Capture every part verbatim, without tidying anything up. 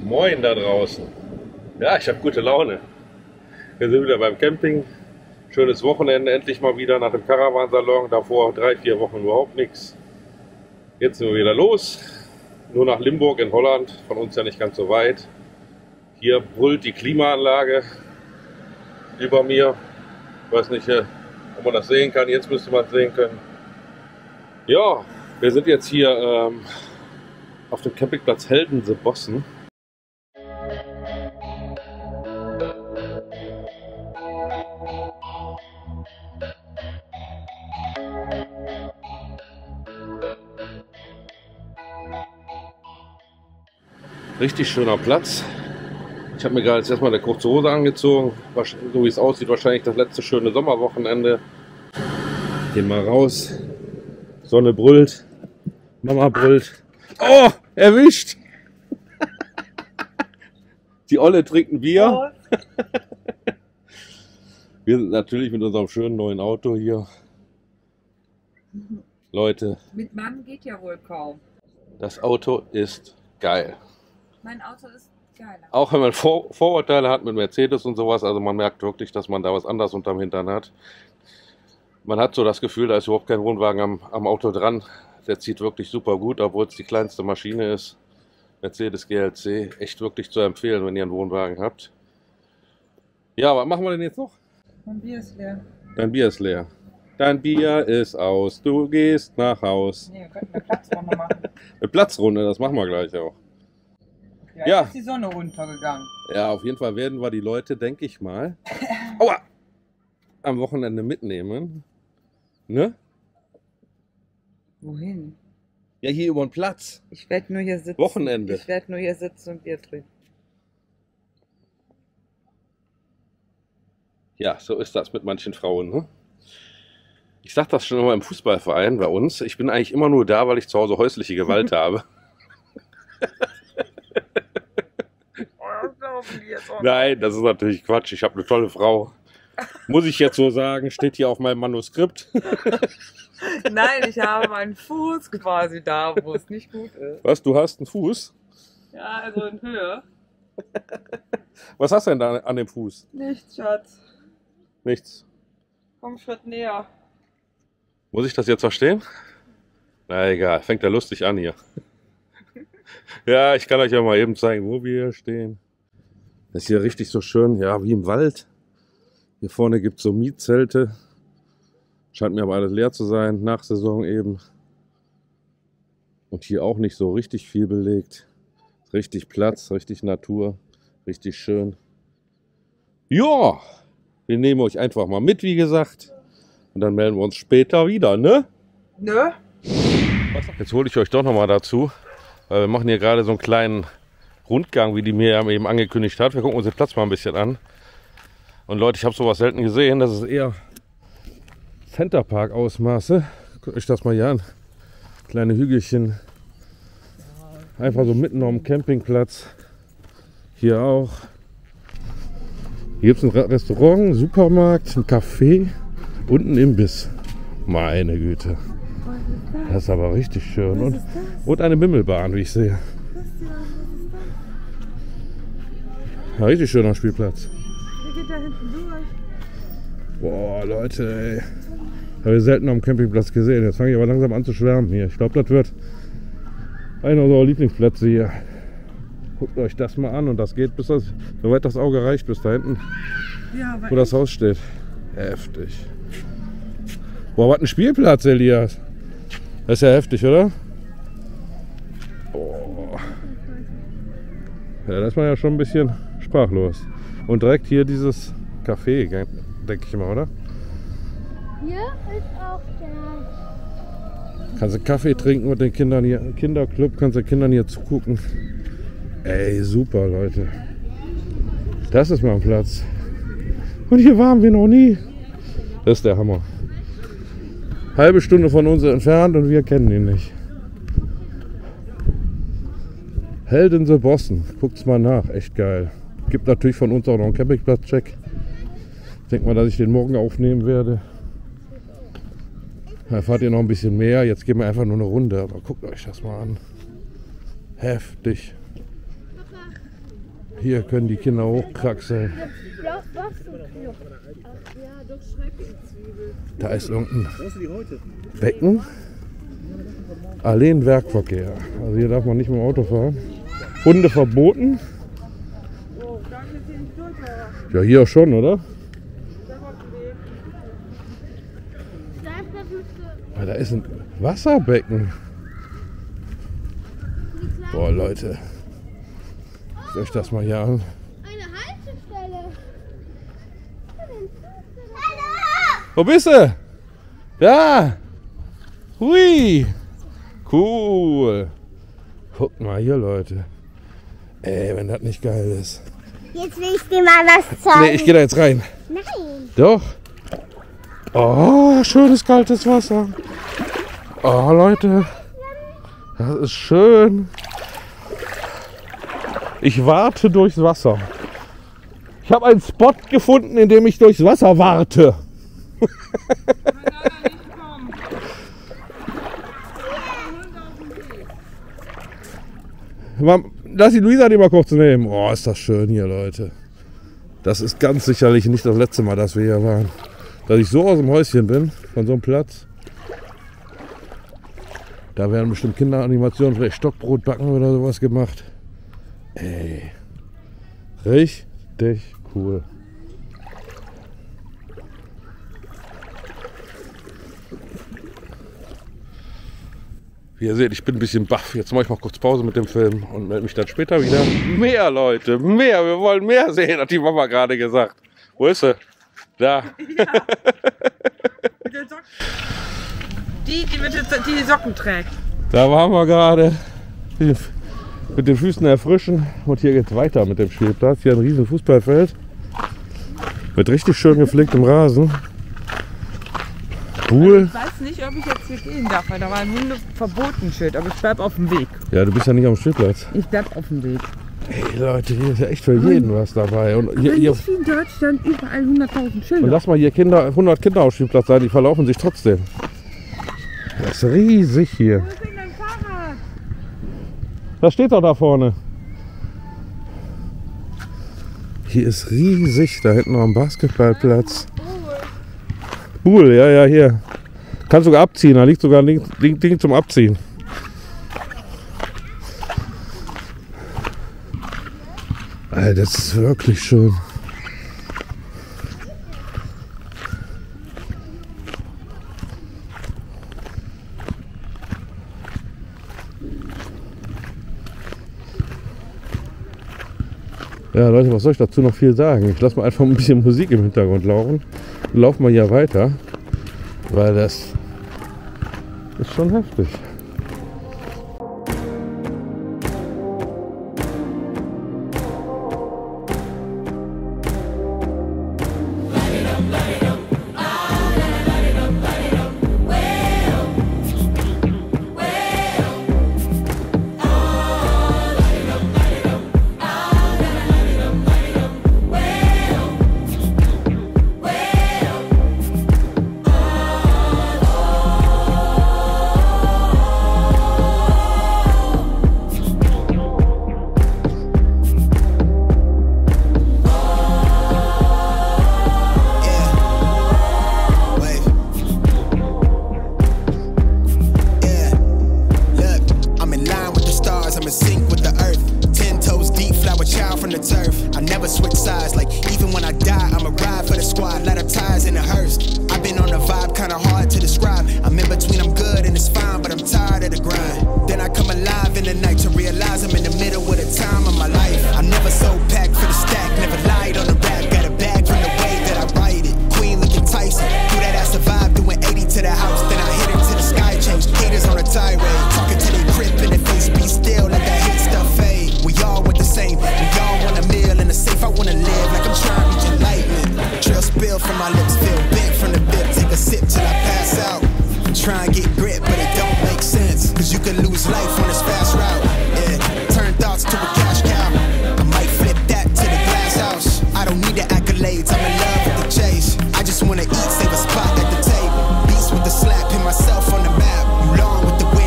Moin da draußen. Ja, ich habe gute Laune. Wir sind wieder beim Camping. Schönes Wochenende, endlich mal wieder nach dem Caravansalon. Davor drei, vier Wochen überhaupt nichts. Jetzt sind wir wieder los. Nur nach Limburg in Holland. Von uns ja nicht ganz so weit. Hier brüllt die Klimaanlage über mir. Ich weiß nicht, ob man das sehen kann. Jetzt müsste man es sehen können. Ja, wir sind jetzt hier ähm, auf dem Campingplatz Heldense-Bossen. Richtig schöner Platz. Ich habe mir gerade jetzt erstmal eine kurze Hose angezogen. So wie es aussieht, wahrscheinlich das letzte schöne Sommerwochenende. Gehen mal raus. Sonne brüllt. Mama brüllt. Oh, erwischt! Die Olle trinkt ein Bier. Wir sind natürlich mit unserem schönen neuen Auto hier. Leute. Mit Mann geht ja wohl kaum. Das Auto ist geil. Mein Auto ist geil. Auch wenn man Vor Vorurteile hat mit Mercedes und sowas, also man merkt wirklich, dass man da was anderes unterm Hintern hat. Man hat so das Gefühl, da ist überhaupt kein Wohnwagen am, am Auto dran. Der zieht wirklich super gut, obwohl es die kleinste Maschine ist. Mercedes G L C, echt wirklich zu empfehlen, wenn ihr einen Wohnwagen habt. Ja, was machen wir denn jetzt noch? Mein Bier ist leer. Dein Bier ist leer. Dein Bier ist aus, du gehst nach Haus. Nee, wir könnten eine Platzrunde machen. Eine Platzrunde, das machen wir gleich auch. Ja, Ja. jetzt ist die Sonne runtergegangen. Ja, auf jeden Fall werden wir die Leute, denke ich mal, aua, am Wochenende mitnehmen. Ne? Wohin? Ja, hier über den Platz. Ich werde nur hier sitzen. Wochenende. Ich werde nur hier sitzen und Bier trinken. Ja, so ist das mit manchen Frauen. Ne? Ich sag das schon immer im Fußballverein bei uns. Ich bin eigentlich immer nur da, weil ich zu Hause häusliche Gewalt habe. Nein, das ist natürlich Quatsch. Ich habe eine tolle Frau. Muss ich jetzt so sagen, steht hier auf meinem Manuskript. Nein, ich habe meinen Fuß quasi da, wo es nicht gut ist. Was, du hast einen Fuß? Ja, also in Höhe. Was hast du denn da an dem Fuß? Nichts, Schatz. Nichts. Komm einen Schritt näher. Muss ich das jetzt verstehen? Na egal, fängt ja lustig an hier. Ja, ich kann euch ja mal eben zeigen, wo wir hier stehen. Das ist hier richtig so schön, ja, wie im Wald. Hier vorne gibt es so Mietzelte. Scheint mir aber alles leer zu sein, nach Saison eben. Und hier auch nicht so richtig viel belegt. Richtig Platz, richtig Natur, richtig schön. Ja, wir nehmen euch einfach mal mit, wie gesagt. Und dann melden wir uns später wieder, ne? Ne? Jetzt hole ich euch doch nochmal dazu. Weil wir machen hier gerade so einen kleinen Rundgang, wie die mir eben angekündigt hat. Wir gucken uns den Platz mal ein bisschen an. Und Leute, ich habe sowas selten gesehen. Das ist eher Centerpark-Ausmaße. Guckt euch das mal hier an. Kleine Hügelchen. Einfach so mitten auf dem Campingplatz. Hier auch. Hier gibt es ein Restaurant, einen Supermarkt, ein Café und einen Imbiss. Meine Güte. Das ist aber richtig schön. Und, und eine Bimmelbahn, wie ich sehe. Ja, richtig schöner Spielplatz. Der geht da hinten durch. Boah, Leute, ey. Habe ich selten am Campingplatz gesehen. Jetzt fange ich aber langsam an zu schwärmen hier. Ich glaube, das wird einer unserer Lieblingsplätze hier. Guckt euch das mal an und das geht bis das, soweit das Auge reicht, bis da hinten, Ja, wo das Haus steht. Heftig. Boah, was ein Spielplatz, Elias. Das ist ja heftig, oder? Boah. Ja, da ist man ja schon ein bisschen sprachlos. Und direkt hier dieses Café, denke ich mal, oder? Hier ist auch der. Kannst du Kaffee trinken mit den Kindern hier. Kinderclub, kannst du Kindern hier zugucken. Ey, super, Leute. Das ist mal ein Platz. Und hier waren wir noch nie. Das ist der Hammer. Halbe Stunde von uns entfernt und wir kennen ihn nicht. Heldense-Bossen. Guckt's mal nach. Echt geil. Gibt natürlich von uns auch noch einen Campingplatz-Check. Ich denke mal, dass ich den morgen aufnehmen werde. Da fahrt ihr noch ein bisschen mehr. Jetzt gehen wir einfach nur eine Runde. Aber guckt euch das mal an. Heftig. Hier können die Kinder hochkraxeln. Da ist irgendein Becken. Alleen Werkverkehr. Also hier darf man nicht mit dem Auto fahren. Hunde verboten. Ja, hier schon, oder? Ja, da ist ein Wasserbecken. Boah, Leute. Guckt euch das mal hier an. Eine Haltestelle. Wo bist du? Da! Hui! Cool! Guckt mal hier, Leute. Ey, wenn das nicht geil ist. Jetzt will ich dir mal was zeigen. Nee, ich gehe da jetzt rein. Nein. Doch. Oh, schönes kaltes Wasser. Oh, Leute. Das ist schön. Ich warte durchs Wasser. Ich habe einen Spot gefunden, in dem ich durchs Wasser warte. Lass die Luisa die mal kurz nehmen. Oh, ist das schön hier, Leute. Das ist ganz sicherlich nicht das letzte Mal, dass wir hier waren. Dass ich so aus dem Häuschen bin, von so einem Platz. Da werden bestimmt Kinderanimationen, vielleicht Stockbrot backen oder sowas gemacht. Ey, richtig cool. Wie ihr seht, ich bin ein bisschen baff. Jetzt mache ich mal kurz Pause mit dem Film und melde mich dann später wieder. Mehr, Leute, mehr. Wir wollen mehr sehen, hat die Mama gerade gesagt. Wo ist sie? Da. Ja. Die, die, mit, die die Socken trägt. Da waren wir gerade. Mit den Füßen erfrischen. Und hier geht es weiter mit dem Spielplatz. Hier ein riesen Fußballfeld. Mit richtig schön gepflegtem Rasen. Pool. Ich weiß nicht, ob ich jetzt hier gehen darf, weil da war ein Hundeverbotenschild. Aber ich bleib auf dem Weg. Ja, du bist ja nicht am Spielplatz. Ich bleib auf dem Weg. Hey Leute, hier ist ja echt für jeden was dabei. Und hier, hier, nicht wie in Deutschland überall hunderttausend Schilder. und lass mal hier Kinder, hundert Kinder auf dem Spielplatz sein, die verlaufen sich trotzdem. Das ist riesig hier. Wo ist denn dein Fahrrad? Das steht doch da vorne. Hier ist riesig, da hinten noch ein Basketballplatz. Buhl, ja, ja, hier. Kannst sogar abziehen, da liegt sogar ein Ding, Ding, Ding zum Abziehen. Alter, das ist wirklich schön. Ja, Leute, was soll ich dazu noch viel sagen? Ich lasse mal einfach ein bisschen Musik im Hintergrund laufen. Laufen wir hier weiter, weil das ist schon heftig.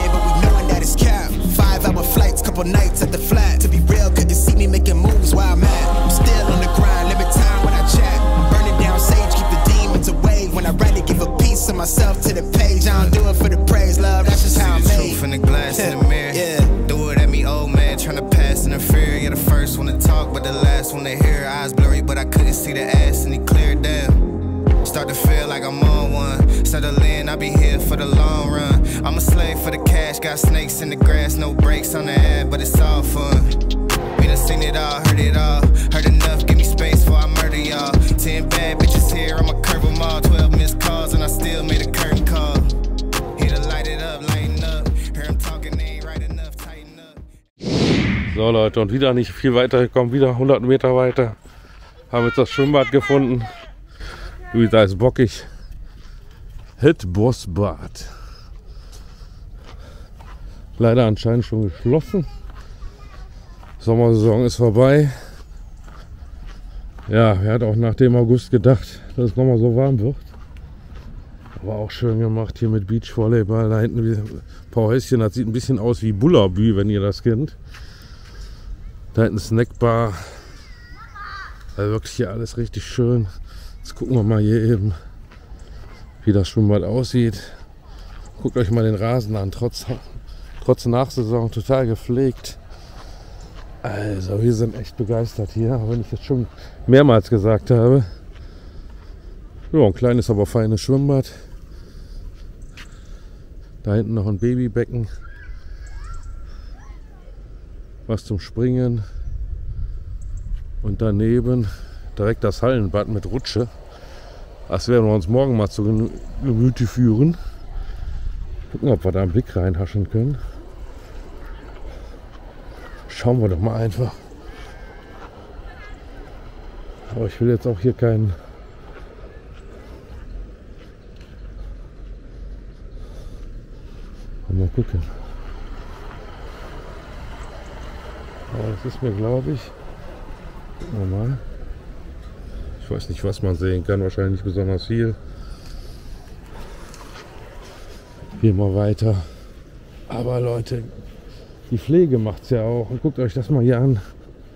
Nights at the flat. To be real, couldn't see me making moves while I'm at in fear. You're the first one to talk, but the last one to hear. Eyes blurry, but I couldn't see the ass, and he cleared down. Start to feel like I'm on one. Settle in, I'll be here for the long run. I'm a slave for the cash, got snakes in the grass, no brakes on the ad, but it's all fun. We done seen it all, heard it all. Heard enough, give me space before I murder y'all. Ten bad bitches here, I'ma curve them all. Twelve missed calls, and I still made a curtain call. Here to light it up, lighten up. Hear him talking, they ain't right enough, tighten up. So Leute, und wieder nicht viel weiter gekommen, wieder hundert Meter weiter. Haben jetzt das Schwimmbad gefunden. Luisa ist bockig. Het Bosbad. Leider anscheinend schon geschlossen. Sommersaison ist vorbei. Ja, wer hat auch nach dem August gedacht, dass es nochmal so warm wird. Aber auch schön gemacht hier mit Beachvolleyball. Da hinten ein paar Häuschen, das sieht ein bisschen aus wie Bullabü, wenn ihr das kennt. Da hinten Snackbar. Also wirklich hier alles richtig schön. Jetzt gucken wir mal hier eben, wie das Schwimmbad aussieht. Guckt euch mal den Rasen an, trotz, trotz Nachsaison total gepflegt. Also wir sind echt begeistert hier, auch wenn ich jetzt schon mehrmals gesagt habe. Ja, ein kleines, aber feines Schwimmbad. Da hinten noch ein Babybecken. Was zum Springen. Und daneben direkt das Hallenbad mit Rutsche. Das werden wir uns morgen mal zu Gemüte führen. Gucken, ob wir da einen Blick reinhaschen können. Schauen wir doch mal einfach. Aber ich will jetzt auch hier keinen... Mal gucken. Aber das ist mir, glaube ich... Gucken wir mal. Ich weiß nicht, was man sehen kann. Wahrscheinlich nicht besonders viel. Gehen wir weiter. Aber Leute... Die Pflege macht es ja auch. Und guckt euch das mal hier an.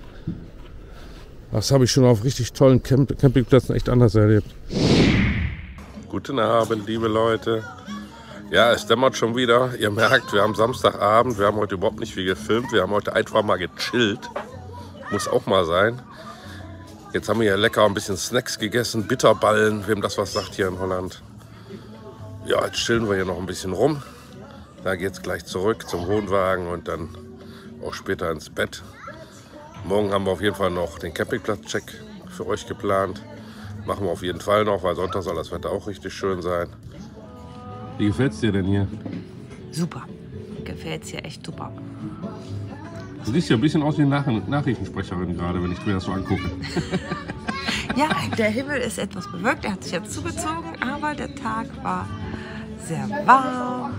Das habe ich schon auf richtig tollen Camp Campingplätzen echt anders erlebt. Guten Abend, liebe Leute. Ja, es dämmert schon wieder. Ihr merkt, wir haben Samstagabend. Wir haben heute überhaupt nicht viel gefilmt. Wir haben heute einfach mal gechillt. Muss auch mal sein. Jetzt haben wir hier lecker ein bisschen Snacks gegessen. Bitterballen, wem das was sagt hier in Holland. Ja, jetzt chillen wir hier noch ein bisschen rum. Da geht es gleich zurück zum Wohnwagen und dann auch später ins Bett. Morgen haben wir auf jeden Fall noch den Campingplatz-Check für euch geplant. Machen wir auf jeden Fall noch, weil Sonntag soll das Wetter auch richtig schön sein. Wie gefällt es dir denn hier? Super. Gefällt es hier echt super. Du siehst ja ein bisschen aus wie eine Nach Nachrichtensprecherin gerade, wenn ich mir das so angucke. Ja, der Himmel ist etwas bewölkt. Er hat sich jetzt zugezogen, aber der Tag war sehr warm.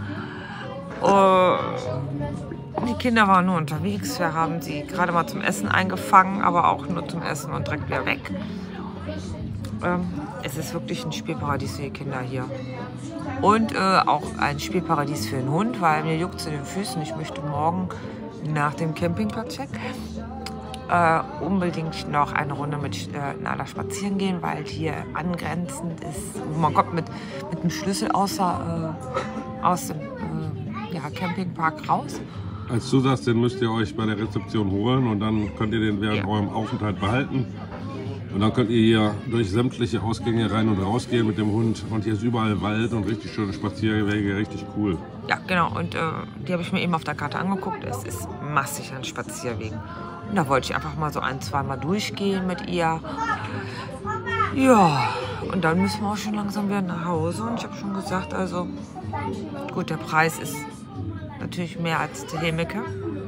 Uh, die Kinder waren nur unterwegs. Wir haben sie gerade mal zum Essen eingefangen, aber auch nur zum Essen und direkt wieder weg. Ähm, es ist wirklich ein Spielparadies für die Kinder hier. Und äh, auch ein Spielparadies für den Hund, weil mir juckt es in den Füßen. Ich möchte morgen nach dem Campingplatz-Check äh, unbedingt noch eine Runde mit äh, Nala spazieren gehen, weil hier angrenzend ist. Man kommt mit, mit dem Schlüssel außer, äh, aus dem Ja, Campingpark raus. Als Zusatz, den müsst ihr euch bei der Rezeption holen und dann könnt ihr den während ja. eurem Aufenthalt behalten. Und dann könnt ihr hier durch sämtliche Ausgänge rein und raus gehen mit dem Hund. Und hier ist überall Wald und richtig schöne Spazierwege, richtig cool. Ja, genau. Und äh, die habe ich mir eben auf der Karte angeguckt. Es ist massig an Spazierwegen. Und da wollte ich einfach mal so ein, zwei Mal durchgehen mit ihr. Ja, und dann müssen wir auch schon langsam wieder nach Hause. Und ich habe schon gesagt, also gut, der Preis ist natürlich mehr als der Hemeke.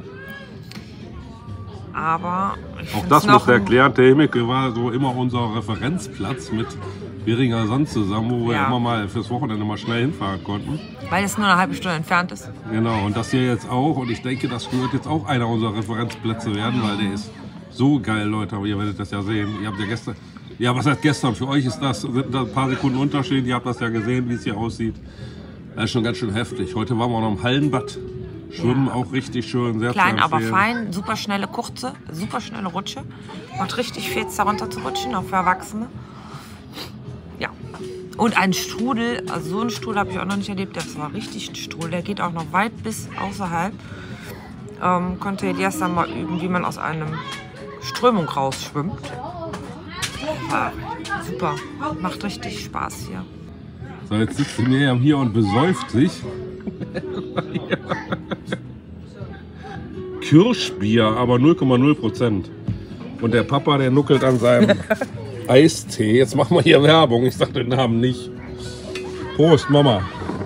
Aber ich auch das muss erklären, der Hemeke war so immer unser Referenzplatz mit Beringer Sand zusammen, wo wir ja. immer mal fürs Wochenende mal schnell hinfahren konnten. Weil es nur eine halbe Stunde entfernt ist. Genau, und das hier jetzt auch. Und ich denke, das wird jetzt auch einer unserer Referenzplätze werden, weil der ist so geil, Leute. Aber ihr werdet das ja sehen. Ihr habt ja gestern, ja, was heißt gestern? Für euch ist das, sind da ein paar Sekunden Unterschied. Ihr habt das ja gesehen, wie es hier aussieht. Das ist schon ganz schön heftig. Heute waren wir noch im Hallenbad. Schwimmen ja. auch richtig schön, sehr klein, aber fein, super schnelle kurze, super schnelle Rutsche. Macht richtig Fetz, da runter zu rutschen, auch für Erwachsene. Ja. Und ein Strudel, also so einen Strudel habe ich auch noch nicht erlebt. Das war richtig ein Strudel. Der geht auch noch weit bis außerhalb. ähm, konnte Elias dann mal üben, wie man aus einem Strömung rausschwimmt. War super, macht richtig Spaß hier. So, jetzt sitzt die Miriam hier und besäuft sich. Kirschbier, aber null Komma null Prozent. Und der Papa, der nuckelt an seinem Eistee. Jetzt machen wir hier Werbung. Ich sag den Namen nicht. Prost, Mama.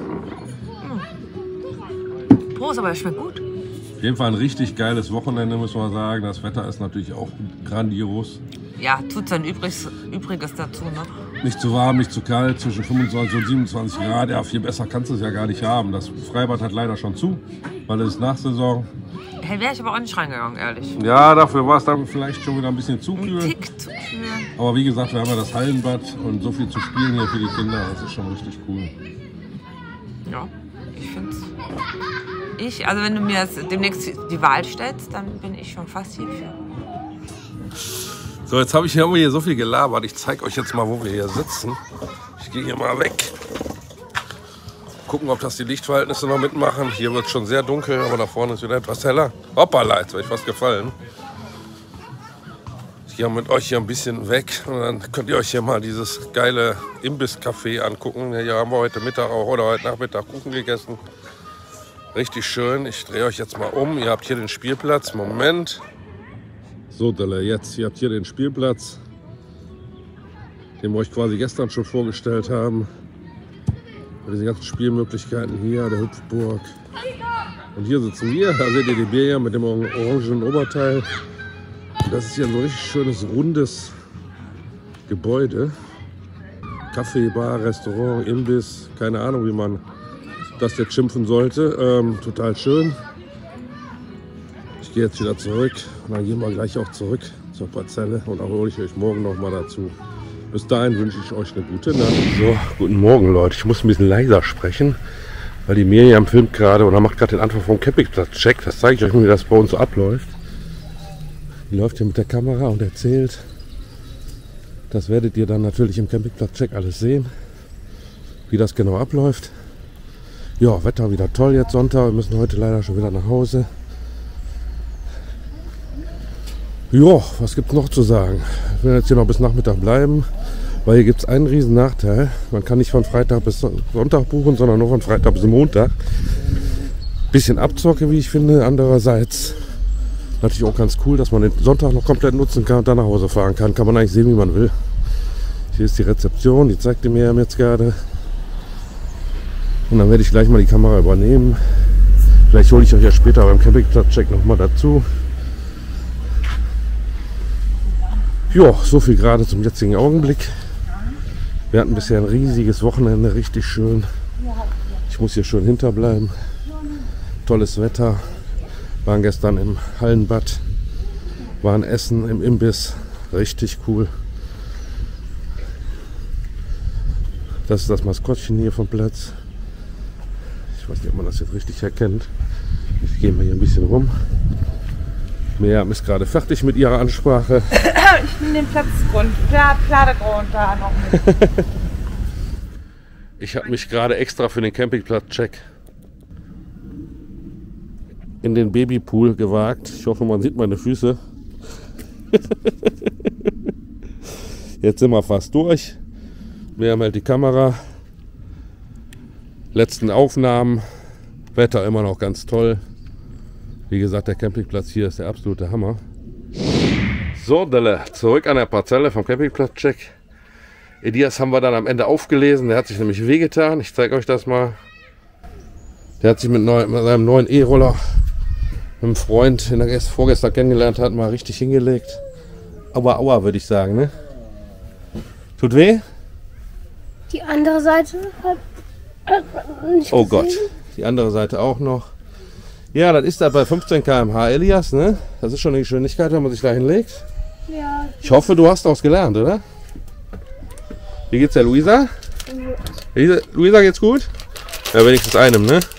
Prost, aber das schmeckt gut. Auf jeden Fall ein richtig geiles Wochenende, muss man sagen. Das Wetter ist natürlich auch grandios. Ja, tut sein Übriges, Übriges dazu, ne? Nicht zu warm, nicht zu kalt, zwischen fünfundzwanzig und siebenundzwanzig Grad. Ja, viel besser kannst du es ja gar nicht haben. Das Freibad hat leider schon zu, weil es ist Nachsaison. Hey, wäre ich aber auch nicht reingegangen, ehrlich. Ja, dafür war es dann vielleicht schon wieder ein bisschen zu Ein kühl. Tick zu kühl. Aber wie gesagt, wir haben ja das Hallenbad und so viel zu spielen hier für die Kinder. Das ist schon richtig cool. Ja, ich finde es. Ich, also wenn du mir jetzt demnächst die Wahl stellst, dann bin ich schon fast hierfür. So, jetzt habe ich hier, hier so viel gelabert. Ich zeige euch jetzt mal, wo wir hier sitzen. Ich gehe hier mal weg. Gucken, ob das die Lichtverhältnisse noch mitmachen. Hier wird es schon sehr dunkel, aber da vorne ist wieder etwas heller. Hoppala, jetzt wäre ich fast gefallen. Ich gehe mit euch hier ein bisschen weg und dann könnt ihr euch hier mal dieses geile Imbiss-Café angucken. Hier haben wir heute Mittag auch oder heute Nachmittag Kuchen gegessen. Richtig schön. Ich drehe euch jetzt mal um. Ihr habt hier den Spielplatz. Moment. So, Delle, jetzt. Ihr habt hier den Spielplatz, den wir euch quasi gestern schon vorgestellt haben. Mit diesen ganzen Spielmöglichkeiten hier, der Hüpfburg. Und hier sitzen wir. Da seht ihr die Bier mit dem orangenen Oberteil. Das ist hier ein so richtig schönes, rundes Gebäude. Kaffee, Bar, Restaurant, Imbiss. Keine Ahnung, wie man das jetzt schimpfen sollte. Ähm, total schön. Ich gehe jetzt wieder zurück und dann gehen wir gleich auch zurück zur Parzelle und auch hole ich euch morgen noch mal dazu. Bis dahin wünsche ich euch eine gute Nacht. So, guten Morgen Leute. Ich muss ein bisschen leiser sprechen, weil die Miriam filmt gerade oder macht gerade den Anfang vom Campingplatz-Check. Das zeige ich euch mal, wie das bei uns so abläuft. Die läuft hier mit der Kamera und erzählt. Das werdet ihr dann natürlich im Campingplatz-Check alles sehen, wie das genau abläuft. Ja, Wetter wieder toll jetzt Sonntag. Wir müssen heute leider schon wieder nach Hause. Ja, was gibt es noch zu sagen? Ich will jetzt hier noch bis Nachmittag bleiben, weil hier gibt es einen riesen Nachteil. Man kann nicht von Freitag bis Sonntag buchen, sondern nur von Freitag bis Montag. Bisschen Abzocke, wie ich finde. Andererseits natürlich auch ganz cool, dass man den Sonntag noch komplett nutzen kann und dann nach Hause fahren kann. Kann man eigentlich sehen, wie man will. Hier ist die Rezeption, die zeigt mir jetzt gerade. Und dann werde ich gleich mal die Kamera übernehmen. Vielleicht hole ich euch ja später beim Campingplatz-Check nochmal dazu. Ja, so viel gerade zum jetzigen Augenblick. Wir hatten bisher ein riesiges Wochenende, richtig schön. Ich muss hier schön hinterbleiben. Tolles Wetter. Waren gestern im Hallenbad, waren essen im Imbiss. Richtig cool. Das ist das Maskottchen hier vom Platz. Ich weiß nicht, ob man das jetzt richtig erkennt. Ich gehe mal hier ein bisschen rum. Miriam ist gerade fertig mit ihrer Ansprache. Ich nehme den Platzgrund, Pladegrund da noch mit. Ich habe mich gerade extra für den Campingplatz-Check in den Babypool gewagt. Ich hoffe, man sieht meine Füße. Jetzt sind wir fast durch. Miriam hält die Kamera. Letzten Aufnahmen. Wetter immer noch ganz toll. Wie gesagt, der Campingplatz hier ist der absolute Hammer. So, Delle, zurück an der Parzelle vom Campingplatz-Check. Elias haben wir dann am Ende aufgelesen. Der hat sich nämlich wehgetan. Ich zeige euch das mal. Der hat sich mit, neu, mit seinem neuen E-Roller mit einem Freund, den er vorgestern kennengelernt hat, mal richtig hingelegt. Aua, aua, würde ich sagen, ne? Tut weh? Die andere Seite hat, hat man nicht Oh gesehen. Gott, die andere Seite auch noch. Ja, das ist da bei fünfzehn Kilometer pro Stunde, Elias, ne? Das ist schon eine Geschwindigkeit, wenn man sich da hinlegt. Ja. Ich hoffe, du hast daraus gelernt, oder? Wie geht's der Luisa? Luisa, Luisa geht's gut? Ja, wenigstens einem, ne?